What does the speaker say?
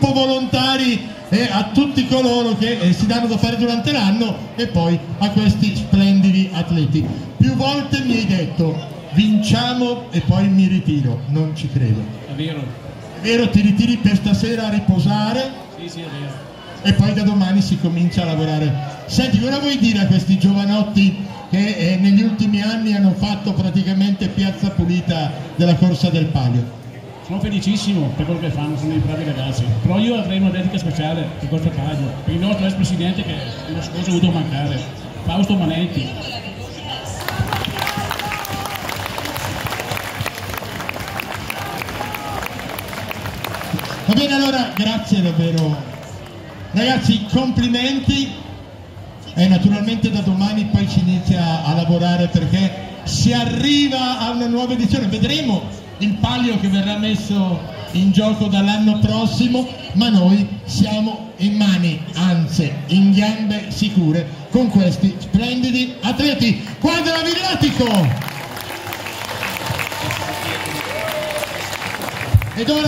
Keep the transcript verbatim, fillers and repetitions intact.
gruppo volontari e a tutti coloro che eh, si danno da fare durante l'anno e poi a questi splendidi atleti. Più volte mi hai detto vinciamo e poi mi ritiro, non ci credo. È vero. È vero, ti ritiri per stasera a riposare? Sì, sì, è vero. E poi da domani si comincia a lavorare. Senti, cosa vuoi dire a questi giovanotti che eh, negli ultimi anni hanno fatto praticamente piazza pulita della corsa del Palio? Sono felicissimo per quello che fanno, sono dei bravi ragazzi. Però io avrei una dedica speciale per Corsa Palio, per il nostro ex presidente che l'anno scorso ha dovuto mancare, Fausto Manetti. Va bene, allora grazie davvero ragazzi, complimenti e naturalmente da domani poi si inizia a lavorare perché si arriva a una nuova edizione, vedremo il Palio che verrà messo in gioco dall'anno prossimo, ma noi siamo in mani, anzi in gambe sicure con questi splendidi atleti. Quadro Villatico! Ed ora